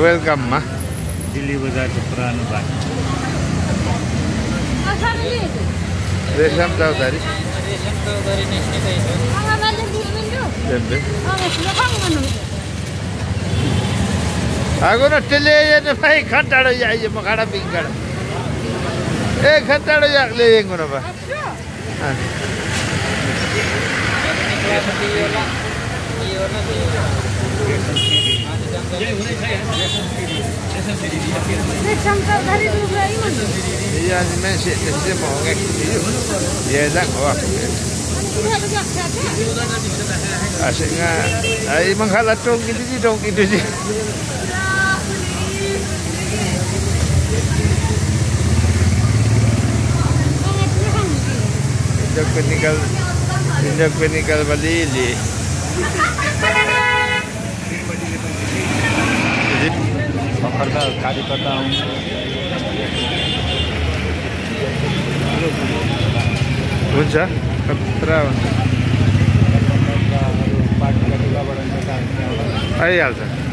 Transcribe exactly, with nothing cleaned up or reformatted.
वेलकममा दिल्ली बजारको पुरानो बाटो रेशम चौधरी रेशम चौधरी निस्किँदै छ आगो न टेले ने भाई खटाडो जाइए मखाडा पिंगड़ ए खटाडो या ले येंगो न बा रेशम चौधरी दुबई में ये आज मैं से से मोगे ये dak wah asiknya ai menghala tong gitu sih dong itu sih Injak penikal Injak penikal balili पकड्दा गाडी कता आउँछ हुन्छ खतरा हुन्छ आइहाल्छ